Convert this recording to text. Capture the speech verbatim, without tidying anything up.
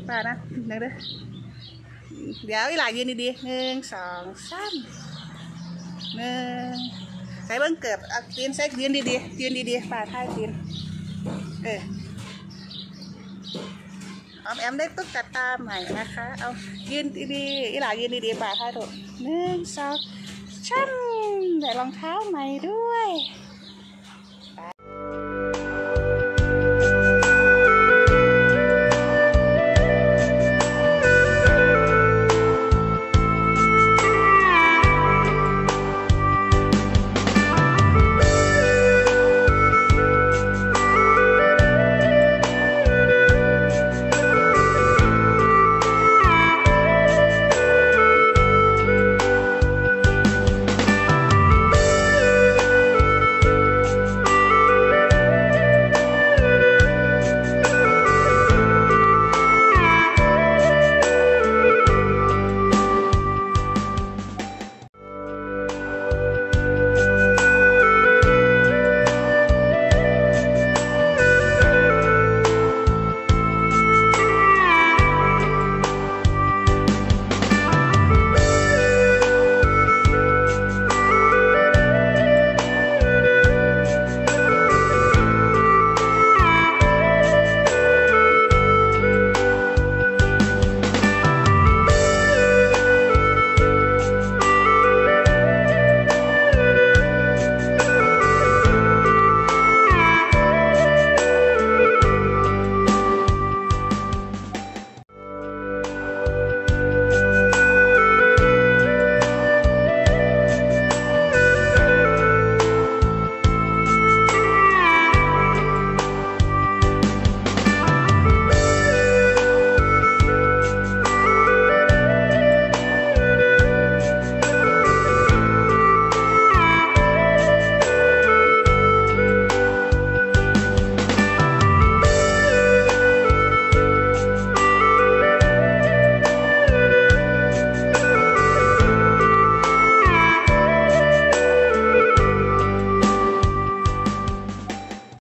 ป้านะหนึ่งเด้อเดี๋ยวอีหลายยืนดีๆหนึ่งสองสามหนึ่งใส่เบิ้งเกิบเอาตีนใส่ยืนดีๆยืนดีๆป้าท่ายตีนเออออมแอมได้ตุ๊กตาใหม่นะคะเอายืนดีๆอีหลายยืนดีๆป้าท่ายถูกหนึ่งสองสามใส่รองเท้าใหม่ด้วย